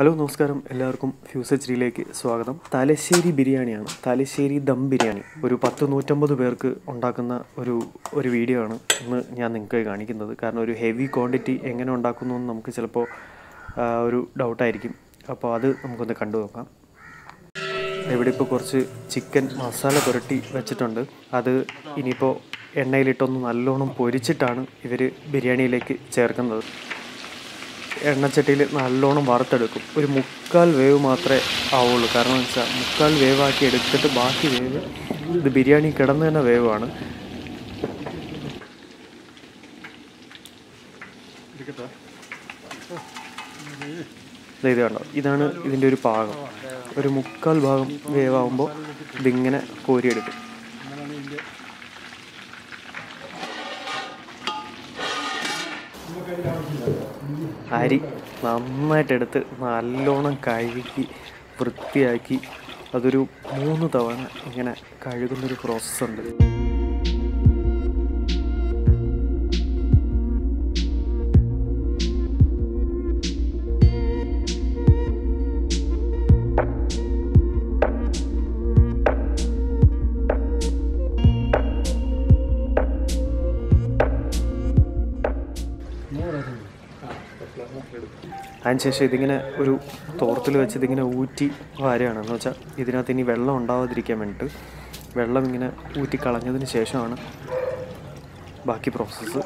Hello നമസ്കാരം, എല്ലാവർക്കും fuse എച്ച്ഡിയിലേക്ക് സ്വാഗതം. തലശ്ശേരി ബിരിയാണിയാണ്, തലശ്ശേരി ദം ബിരിയാണി. ഒരു 100-150 പേർക്ക് ഉണ്ടാക്കുന്ന ഒരു വീഡിയോ ആണ് ഇന്ന് ഞാൻ നിങ്ങൾക്ക് കാണിക്കുന്നത്. കാരണം ഒരു ഹെവി ക്വാണ്ടിറ്റി എങ്ങനെ ഉണ്ടാക്കുന്നു എന്ന് നമുക്ക് ചിലപ്പോൾ ഒരു ഡൗട്ടായിരിക്കും. അപ്പോൾ അത് നമുക്കൊന്ന് കണ്ടു നോക്കാം. ഇവിടെ ഇപ്പോൾ കുറച്ച് ചിക്കൻ മസാല പുരട്ടി വെച്ചിട്ടുണ്ട്. അത് ഇനിയിപ്പോൾ എണ്ണയിലിട്ടൊന്ന് നല്ലോണം പൊരിച്ചിട്ടാണ് ഇവർ ബിരിയാണിയിലേക്ക് ചേർക്കുന്നത്. എണ്ണച്ചട്ടിയിൽ നല്ലോണം വറുത്തെടുക്കും. ഒരു 3/4 വേവ് മാത്രമേ ആവുള്ളൂ. കാരണം എന്ന് വെച്ചാൽ 3/4 വേവാക്കി എടുത്തിട്ട് ബാക്കി വേവ് ഇത് ബിരിയാണി കിടന്നു തന്നെ വേവാണ്. ഇത് കണ്ടോ, ഇതാണ് ഇതിൻ്റെ ഒരു പാകം. ഒരു 3/4 ഭാഗം വേവാകുമ്പോൾ ഇതിങ്ങനെ കോരിയെടുക്കും. അരി നന്നായിട്ടെടുത്ത് നല്ലോണം കഴുകി വൃത്തിയാക്കി അതൊരു 3 തവണ ഇങ്ങനെ കഴുകുന്നൊരു പ്രോസസ്സുണ്ട്. അതിനുശേഷം ഇതിങ്ങനെ ഒരു തോർത്തിൽ വെച്ച് ഇതിങ്ങനെ ഊറ്റി വാരുകയാണ്. എന്ന് വെച്ചാൽ ഇതിനകത്ത് ഇനി വെള്ളം ഉണ്ടാവാതിരിക്കാൻ വേണ്ടിയിട്ട് വെള്ളം ഇങ്ങനെ ഊറ്റി കളഞ്ഞതിന് ശേഷമാണ് ബാക്കി പ്രോസസ്സ്.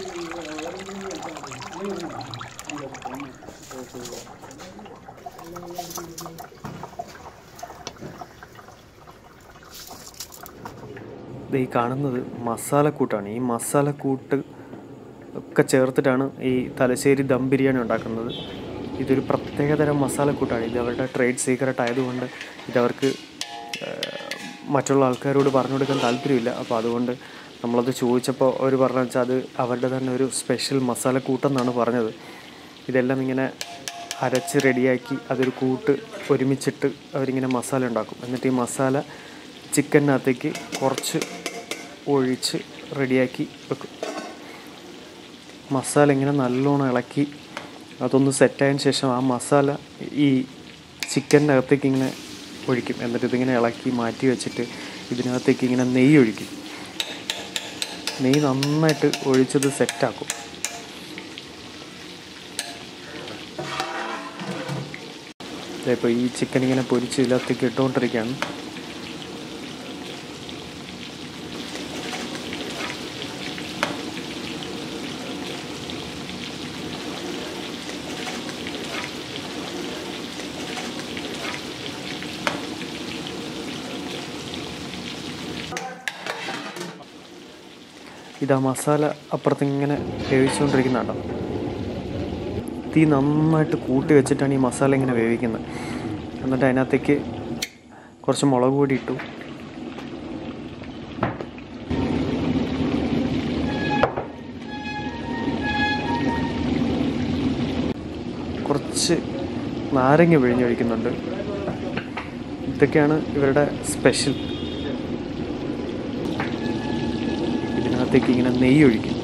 ഈ കാണുന്നത് മസാലക്കൂട്ടാണ്. ഈ മസാലക്കൂട്ട് ഒക്കെ ചേർത്തിട്ടാണ് ഈ തലശ്ശേരി ദം ബിരിയാണി ഉണ്ടാക്കുന്നത്. ഇതൊരു പ്രത്യേകതരം മസാലക്കൂട്ടാണ്. ഇത് അവരുടെ ട്രേഡ് സീക്രട്ട് ആയതുകൊണ്ട് ഇതവർക്ക് മറ്റുള്ള ആൾക്കാരോട് പറഞ്ഞു കൊടുക്കാൻ താല്പര്യമില്ല. അപ്പോൾ അതുകൊണ്ട് നമ്മളത് ചോദിച്ചപ്പോൾ അവർ പറഞ്ഞു വെച്ചാൽ അത് അവരുടെ തന്നെ ഒരു സ്പെഷ്യൽ മസാലക്കൂട്ടെന്നാണ് പറഞ്ഞത്. ഇതെല്ലാം ഇങ്ങനെ അരച്ച് റെഡിയാക്കി അതൊരു കൂട്ട് ഒരുമിച്ചിട്ട് അവരിങ്ങനെ മസാല ഉണ്ടാക്കും. എന്നിട്ട് ഈ മസാല ചിക്കനകത്തേക്ക് കുറച്ച് ഒഴിച്ച് റെഡിയാക്കി വെക്കും. മസാല ഇങ്ങനെ നല്ലോണം ഇളക്കി അതൊന്ന് സെറ്റായതിന് ശേഷം ആ മസാല ഈ ചിക്കൻ്റെ അകത്തേക്ക് ഇങ്ങനെ ഒഴിക്കും. എന്നിട്ട് ഇതിങ്ങനെ ഇളക്കി മാറ്റി വെച്ചിട്ട് ഇതിനകത്തേക്ക് ഇങ്ങനെ നെയ്യ് ഒഴിക്കും. നെയ്യ് നന്നായിട്ട് ഒഴിച്ചത് സെറ്റാക്കും. ഇപ്പോൾ ഈ ചിക്കൻ ഇങ്ങനെ പൊരിച്ച് ഇതിനകത്തേക്ക് ഇട്ടുകൊണ്ടിരിക്കുകയാണ്. ഇതാ മസാല അപ്പുറത്തിങ്ങനെ വേവിച്ചുകൊണ്ടിരിക്കുന്നുണ്ടോ. തീ നന്നായിട്ട് കൂട്ടി വെച്ചിട്ടാണ് ഈ മസാല ഇങ്ങനെ വേവിക്കുന്നത്. എന്നിട്ട് അതിനകത്തേക്ക് കുറച്ച് മുളക് പൊടി ഇട്ടു. കുറച്ച് നാരങ്ങ പിഴിഞ്ഞൊഴിക്കുന്നുണ്ട്. ഇതൊക്കെയാണ് ഇവരുടെ സ്പെഷ്യൽ. ഇതിനകത്തേക്ക് ഇങ്ങനെ നെയ്യ് ഒഴിക്കും.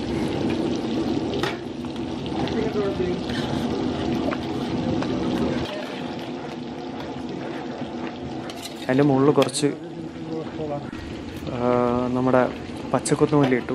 അതിൻ്റെ മുകളിൽ കുറച്ച് നമ്മുടെ പച്ചക്കൊത്തുമല്ലി ഇട്ടു.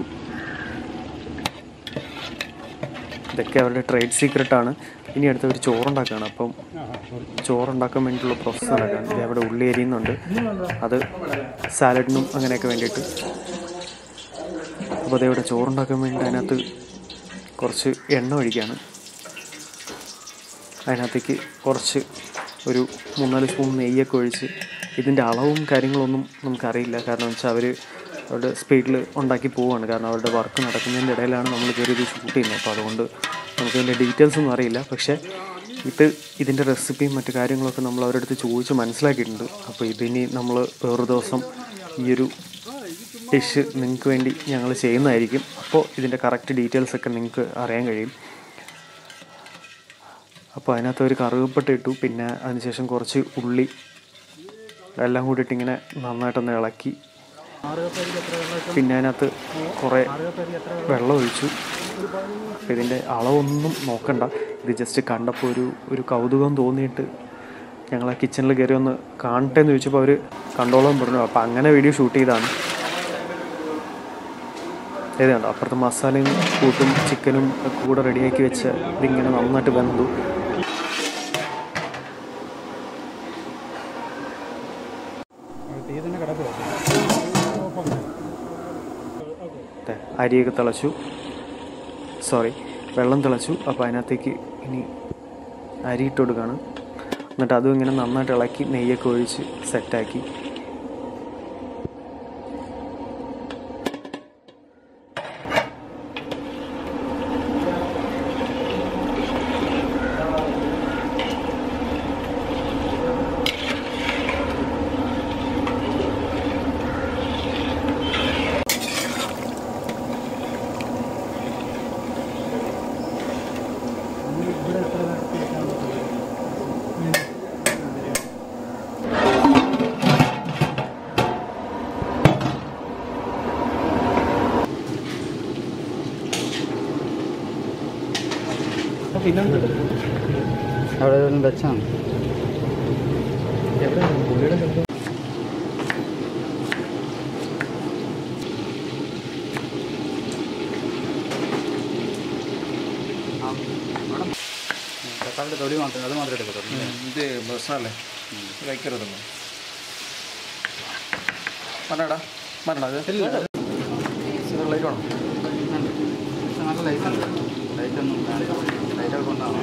ഇതൊക്കെ അവരുടെ ട്രേഡ് സീക്രട്ടാണ്. ഇനി അടുത്തവർ ചോറുണ്ടാക്കുകയാണ്. അപ്പം ചോറുണ്ടാക്കാൻ വേണ്ടിയിട്ടുള്ള പ്രോസസ്സ് നടക്കുകയാണ്. ഇത് അവിടെ ഉള്ളി അരിയുന്നുണ്ട്. അത് സാലഡിനും അങ്ങനെയൊക്കെ വേണ്ടിയിട്ട്. അപ്പോൾ അതേവിടെ ചോറുണ്ടാക്കാൻ വേണ്ടി അതിനകത്ത് കുറച്ച് എണ്ണ ഒഴിക്കുകയാണ്. അതിനകത്തേക്ക് കുറച്ച് ഒരു 3-4 സ്പൂൺ നെയ്യൊക്കെ ഒഴിച്ച്. ഇതിൻ്റെ അളവും കാര്യങ്ങളൊന്നും നമുക്കറിയില്ല. കാരണം വെച്ചാൽ അവരുടെ സ്പീഡിൽ ഉണ്ടാക്കി പോവുകയാണ്. കാരണം അവരുടെ വർക്ക് നടക്കുന്നതിൻ്റെ ഇടയിലാണ് നമ്മൾ കയറി ഇത് ഷൂട്ട് ചെയ്യുന്നത്. അപ്പോൾ അതുകൊണ്ട് നമുക്കതിൻ്റെ ഡീറ്റെയിൽസ് ഒന്നും അറിയില്ല. പക്ഷേ ഇതിൻ്റെ റെസിപ്പിയും മറ്റു കാര്യങ്ങളൊക്കെ നമ്മൾ അവരുടെ അടുത്ത് ചോദിച്ച് മനസ്സിലാക്കിയിട്ടുണ്ട്. അപ്പോൾ ഇതിനി നമ്മൾ വേറൊരു ദിവസം ഈ ഒരു ഡിഷ് നിങ്ങൾക്ക് വേണ്ടി ഞങ്ങൾ ചെയ്യുന്നതായിരിക്കും. അപ്പോൾ ഇതിൻ്റെ കറക്റ്റ് ഡീറ്റെയിൽസൊക്കെ നിങ്ങൾക്ക് അറിയാൻ കഴിയും. അപ്പോൾ അതിനകത്ത് ഒരു കറുവപ്പട്ട ഇട്ടു. പിന്നെ അതിനുശേഷം കുറച്ച് ഉള്ളി എല്ലാം കൂടിയിട്ട് ഇങ്ങനെ നന്നായിട്ടൊന്ന് ഇളക്കി പിന്നെ അതിനകത്ത് കുറേ വെള്ളം ഒഴിച്ചു. അപ്പോൾ ഇതിൻ്റെ അളവൊന്നും നോക്കണ്ട, ഇത് ജസ്റ്റ് കണ്ടപ്പോൾ ഒരു കൗതുകം തോന്നിയിട്ട് ഞങ്ങൾ ആ കിച്ചണിൽ കയറി ഒന്ന് കാണട്ടെ എന്ന് ചോദിച്ചപ്പോൾ അവർ കണ്ടോളാൻ പറഞ്ഞു. അപ്പോൾ അങ്ങനെ വീഡിയോ ഷൂട്ട് ചെയ്താണ്. ഏതാണ്ട് അപ്പുറത്ത് മസാലയും കൂട്ടും ചിക്കനും കൂടെ റെഡിയാക്കി വെച്ച് ഇതിങ്ങനെ നന്നായിട്ട് വെന്തു. അരിയൊക്കെ തിളച്ചു, വെള്ളം തിളച്ചു. അപ്പോൾ അതിനകത്തേക്ക് ഇനി അരി ഇട്ട് കൊടുക്കുകയാണ്. എന്നിട്ട് അതും ഇങ്ങനെ നന്നായിട്ട് ഇളക്കി നെയ്യൊക്കെ ഒഴിച്ച് സെറ്റാക്കി. അവിടെ വെച്ചാണ് തക്കാളിയുടെ തൊലി മാത്രം, അത് മാത്രമേ എടുക്കത്തുള്ളൂ. ഇത് പ്രശ്നമല്ലേ, കഴിക്കരുതെന്ന് പറഞ്ഞടാ അത് ലൈറ്റ് വേണം. നല്ല ലൈറ്റുണ്ട്, ലൈറ്റൊന്നും ലൈറ്റൊക്കെ കൊണ്ടാണ്.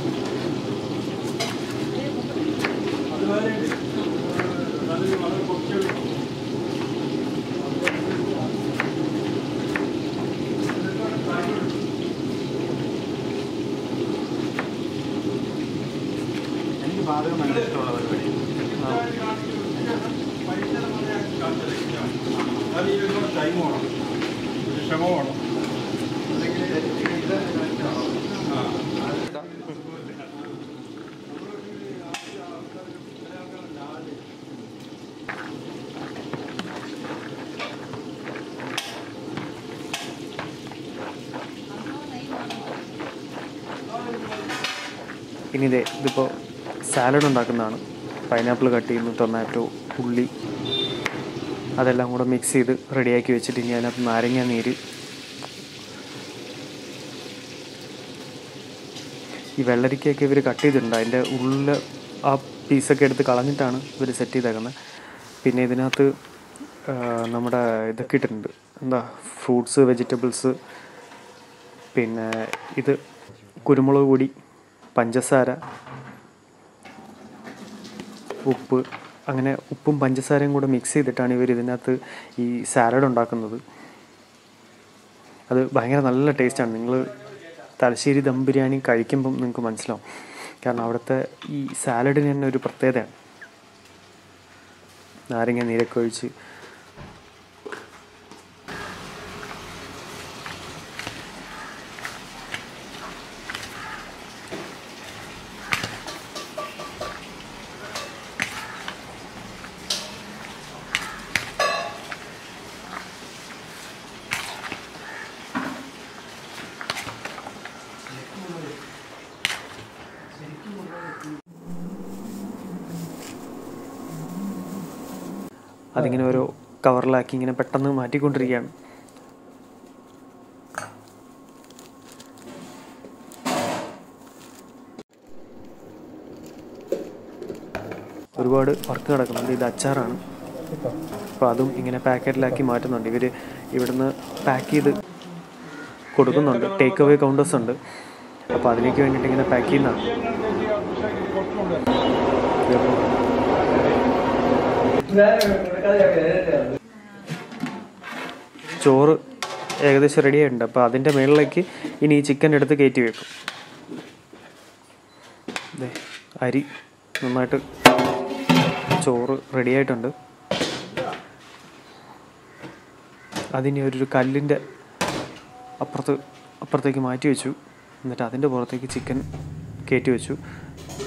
എനിക്ക് പാചകം ഭയങ്കര ഇഷ്ടമുള്ള പരിപാടി. ടൈം വേണം, ക്ഷമ വേണം. ഇനി ഇതിപ്പോൾ സാലഡ് ഉണ്ടാക്കുന്നതാണ്. പൈനാപ്പിൾ കട്ട് ചെയ്യുന്നു, ടൊമാറ്റോ, ഉള്ളി അതെല്ലാം കൂടെ മിക്സ് ചെയ്ത് റെഡിയാക്കി വെച്ചിട്ട് ഇനി അതിനകത്ത് നാരങ്ങ നീര്, ഈ വെള്ളരിക്കയൊക്കെ ഇവർ കട്ട് ചെയ്തിട്ടുണ്ട്. അതിൻ്റെ ഉള്ളിൽ ആ പീസൊക്കെ എടുത്ത് കളഞ്ഞിട്ടാണ് ഇവർ സെറ്റ് ചെയ്തേക്കുന്നത്. പിന്നെ ഇതിനകത്ത് നമ്മുടെ ഇതൊക്കെ ഇട്ടിട്ടുണ്ട്, എന്താ ഫ്രൂട്ട്സ്, വെജിറ്റബിൾസ്, പിന്നെ ഇത് കുരുമുളക് പൊടി, പഞ്ചസാര, ഉപ്പ്, അങ്ങനെ ഉപ്പും പഞ്ചസാരയും കൂടെ മിക്സ് ചെയ്തിട്ടാണ് ഇവർ ഇതിനകത്ത് ഈ സാലഡ് ഉണ്ടാക്കുന്നത്. അത് ഭയങ്കര നല്ല ടേസ്റ്റാണ്. നിങ്ങൾ തലശ്ശേരി ദം ബിരിയാണി കഴിക്കുമ്പം നിങ്ങൾക്ക് മനസ്സിലാവും. കാരണം അവിടുത്തെ ഈ സാലഡിന് തന്നെ ഒരു പ്രത്യേകതയാണ്. നാരങ്ങ നീരൊക്കെ ഒഴിച്ച് അതിങ്ങനെ ഓരോ കവറിലാക്കി ഇങ്ങനെ പെട്ടെന്ന് മാറ്റിക്കൊണ്ടിരിക്കുകയാണ്. ഒരുപാട് വർക്ക് നടക്കുന്നുണ്ട്. ഇത് അച്ചാറാണ്. അപ്പോൾ അതും ഇങ്ങനെ പാക്കറ്റിലാക്കി മാറ്റുന്നുണ്ട്. ഇവർ ഇവിടുന്ന് പാക്ക് ചെയ്ത് കൊടുക്കുന്നുണ്ട്. ടേക്ക് അവേ കൗണ്ടേഴ്സ് ഉണ്ട്. അപ്പോൾ അതിലേക്ക് വേണ്ടിയിട്ട് ഇങ്ങനെ പാക്ക് ചെയ്യുന്നതാണ്. ചോറ് ഏകദേശം റെഡി ആയിട്ടുണ്ട്. അപ്പോൾ അതിൻ്റെ മുകളിലേക്ക് ഇനി ഈ ചിക്കൻ എടുത്ത് കയറ്റി വെക്കും. അരി നന്നായിട്ട് ചോറ് റെഡി ആയിട്ടുണ്ട്. അതിനി ഒരു കല്ലിൻ്റെ അപ്പുറത്തേക്ക് മാറ്റി വെച്ചു. എന്നിട്ട് അതിൻ്റെ പുറത്തേക്ക് ചിക്കൻ കയറ്റി വെച്ചു.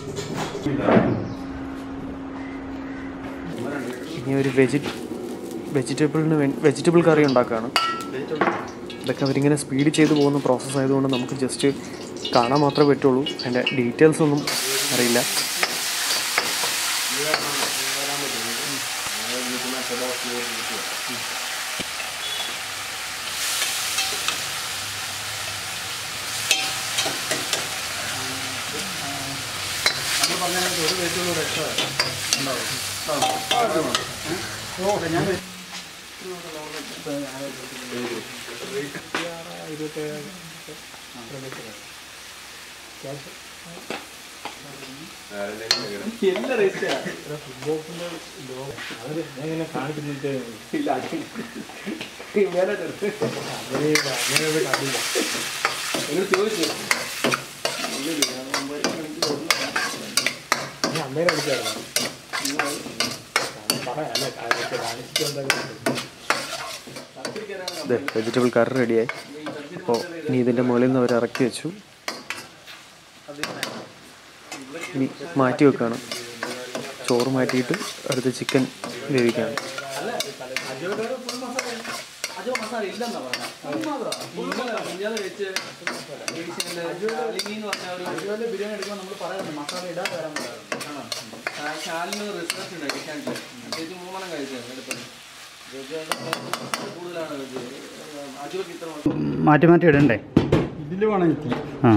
ഇനി ഒരു വെജിറ്റബിൾ കറി ഉണ്ടാക്കുകയാണ്. ഇതൊക്കെ അവരിങ്ങനെ സ്പീഡ് ചെയ്ത് പോകുന്ന പ്രോസസ്സ് ആയതുകൊണ്ട് നമുക്ക് ജസ്റ്റ് കാണാൻ മാത്രമേ പറ്റുള്ളൂ. അതിൻ്റെ ഡീറ്റെയിൽസ് ഒന്നും അറിയില്ല. ഒരു വെജിറ്റബിൾ എക്സ്ട്രാ ഉണ്ടാവും. ഞാൻ കാണിക്കുന്നിട്ട് ഇല്ല ചോദിച്ചു അമ്മേനെ വിളിച്ചായിരുന്നു. വെജിറ്റബിൾ കറി റെഡിയായി. അപ്പോൾ ഇനി ഇതിൻ്റെ മുകളിൽ നിന്ന് അവർ ഇറക്കി വെച്ചു. ഇനി മാറ്റി വെക്കുകയാണ്. ചോറ് മാറ്റിയിട്ട് അടുത്ത് ചിക്കൻ വേവിക്കുകയാണ്. ബിരിയാണി എടുക്കുമ്പോൾ നമ്മൾ പറയുന്നത് മസാല ഇടാൻ വരാൻ മാറ്റി മാറ്റി ഇടണ്ടേ? ഇതിൽ വേണം ഇത്തിരി. ആ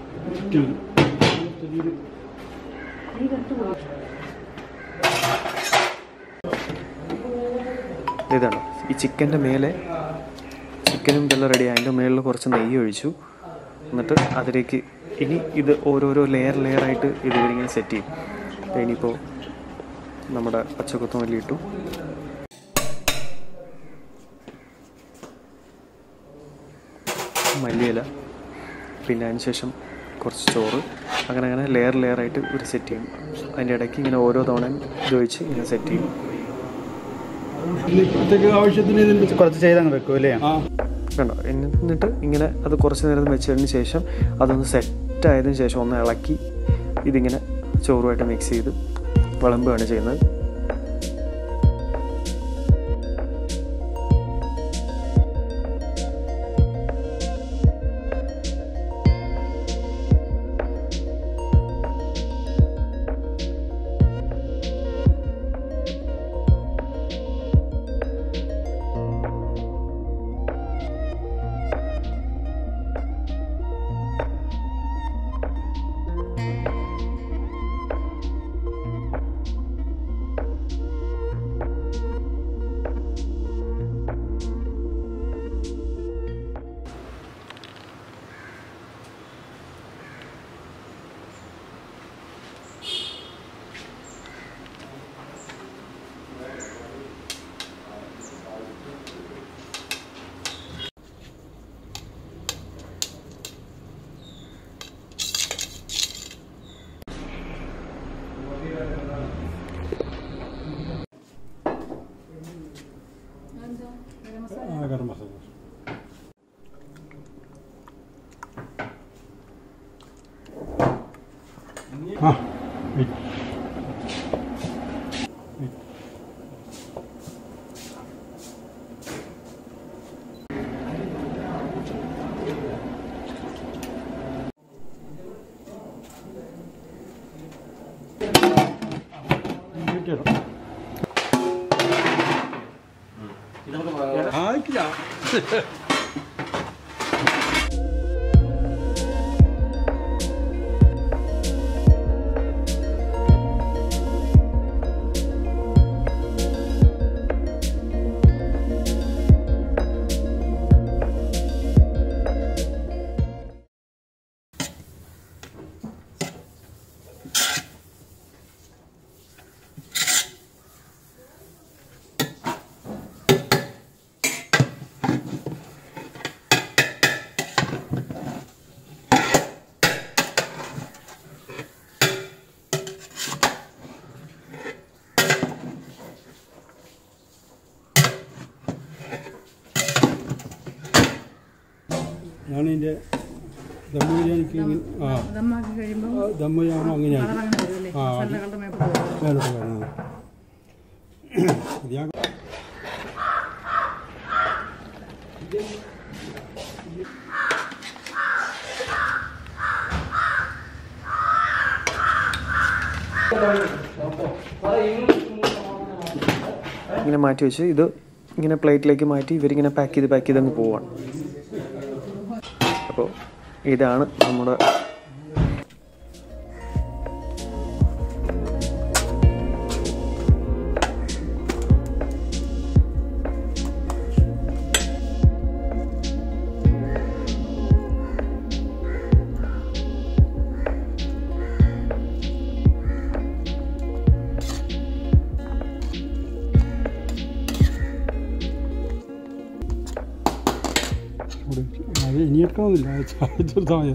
ഇതാണ് ഈ ചിക്കൻ്റെ മേലെ ചിക്കനും ഇതെല്ലാം റെഡി. അതിൻ്റെ മേളിൽ കുറച്ച് നെയ്യ് ഒഴിച്ചു. എന്നിട്ട് അതിലേക്ക് ഇനി ഇത് ഓരോരോ ലെയറായിട്ട് ഇതിങ്ങനെ സെറ്റ് ചെയ്യും. ഇനിയിപ്പോൾ നമ്മുടെ പച്ചക്കൊത്തമല്ലി ഇട്ടു, മല്ലിയില, പിന്നെ അതിന് ശേഷം കുറച്ച് ചോറ്, അങ്ങനെ ലെയറായിട്ട് ഒരു സെറ്റ് ചെയ്യും. അതിൻ്റെ ഇടയ്ക്ക് ഇങ്ങനെ ഓരോ തവണയും ഇതൊഴിച്ച് ഇങ്ങനെ സെറ്റ് ചെയ്യും. ആവശ്യത്തിന് ഇതിൻ്റെ കുറച്ച് ചെയ്തങ്ങ് വെക്കും അല്ലേ? കണ്ടോ? എന്നിട്ട് ഇങ്ങനെ അത് കുറച്ച് നേരം വെച്ചതിന് ശേഷം അതൊന്ന് സെറ്റായതിനു ശേഷം ഒന്ന് ഇളക്കി ഇതിങ്ങനെ ചോറുമായിട്ട് മിക്സ് ചെയ്ത് വിളമ്പുകയാണ് ചെയ്യുന്നത്. ഗരം മസാല. ആയിട്ടില്ല. ഞാനിതിൻ്റെ ദം ബിരിയാണിക്ക് ദം ബിരിയാണി അങ്ങനെയാണ്. മേലോട്ട് വരുന്നത്. ഇങ്ങനെ മാറ്റി വെച്ച് ഇത് ഇങ്ങനെ പ്ലേറ്റിലേക്ക് മാറ്റി ഇവരിങ്ങനെ പാക്ക് ചെയ്ത് അങ്ങ് പോവാണ്. അപ്പോൾ ഇതാണ് നമ്മുടെ അത് ഇനി എടുക്കണമെന്നില്ല, ചെറുത്താൽ മതി.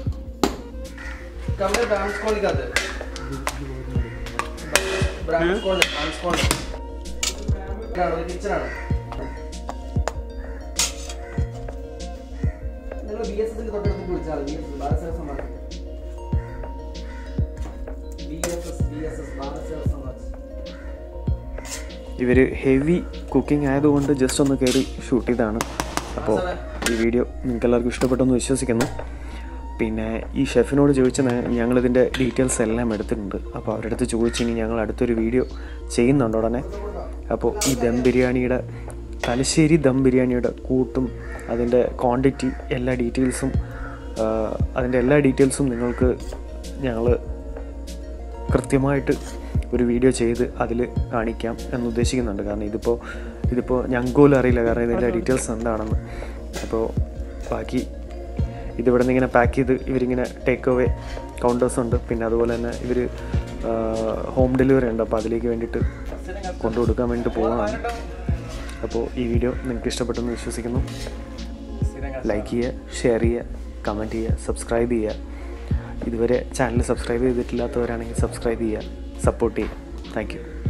ഇവർ ഹെവി കുക്കിംഗ് ആയതുകൊണ്ട് ജസ്റ്റ് ഒന്ന് കയറി ഷൂട്ട് ചെയ്തതാണ്. അപ്പോൾ ഈ വീഡിയോ നിങ്ങൾക്ക് എല്ലാവർക്കും ഇഷ്ടപ്പെട്ടെന്ന് വിശ്വസിക്കുന്നു. പിന്നെ ഈ ഷെഫിനോട് ചോദിച്ച ഞങ്ങളിതിൻ്റെ ഡീറ്റെയിൽസ് എല്ലാം എടുത്തിട്ടുണ്ട്. അപ്പോൾ അവരുടെ അടുത്ത് ചോദിച്ചിനി ഞങ്ങൾ അടുത്തൊരു വീഡിയോ ചെയ്യുന്നുണ്ട് ഉടനെ. അപ്പോൾ ഈ ദം ബിരിയാണിയുടെ തലശ്ശേരി ദം ബിരിയാണിയുടെ കൂട്ടും അതിൻ്റെ ക്വാണ്ടിറ്റി എല്ലാ ഡീറ്റെയിൽസും നിങ്ങൾക്ക് ഞങ്ങൾ കൃത്യമായിട്ട് ഒരു വീഡിയോ ചെയ്ത് അതിൽ കാണിക്കാം എന്നുദ്ദേശിക്കുന്നുണ്ട്. കാരണം ഇതിപ്പോൾ ഞങ്ങൾക്ക് പോലും അറിയില്ല, കാരണം ഇതിൻ്റെ ഡീറ്റെയിൽസ് എന്താണെന്ന്. അപ്പോൾ ബാക്കി ഇതിവിടെ നിന്ന് ഇങ്ങനെ പാക്ക് ചെയ്ത് ഇവരിങ്ങനെ ടേക്ക് അവേ കൗണ്ടേഴ്സ് ഉണ്ട്. പിന്നെ അതുപോലെ തന്നെ ഇവർ ഹോം ഡെലിവറി ഉണ്ട്. അപ്പോൾ അതിലേക്ക് വേണ്ടിയിട്ട് കൊണ്ടുകൊടുക്കാൻ വേണ്ടിയിട്ട് പോകുന്നതാണ്. അപ്പോൾ ഈ വീഡിയോ നിങ്ങൾക്ക് ഇഷ്ടപ്പെട്ടെന്ന് വിശ്വസിക്കുന്നു. ലൈക്ക് ചെയ്യുക, ഷെയർ ചെയ്യുക, കമൻറ്റ് ചെയ്യുക, സബ്സ്ക്രൈബ് ചെയ്യുക. ഇതുവരെ ചാനൽ സബ്സ്ക്രൈബ് ചെയ്തിട്ടില്ലാത്തവരാണെങ്കിൽ സബ്സ്ക്രൈബ് ചെയ്യുക, സപ്പോർട്ട് ചെയ്യുക. Thank U.